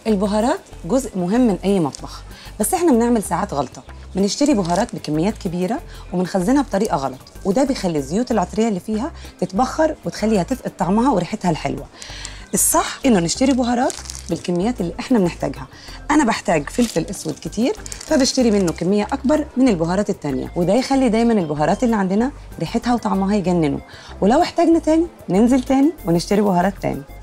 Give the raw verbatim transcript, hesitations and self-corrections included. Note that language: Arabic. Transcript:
البهارات جزء مهم من أي مطبخ، بس احنا بنعمل ساعات غلطة، بنشتري بهارات بكميات كبيرة وبنخزنها بطريقة غلط، وده بيخلي الزيوت العطرية اللي فيها تتبخر وتخليها تفقد طعمها وريحتها الحلوة. الصح إنه نشتري بهارات بالكميات اللي احنا بنحتاجها. أنا بحتاج فلفل أسود كتير فبشتري منه كمية أكبر من البهارات التانية، وده يخلي دايماً البهارات اللي عندنا ريحتها وطعمها يجننوا، ولو احتاجنا تاني ننزل تاني ونشتري بهارات تاني.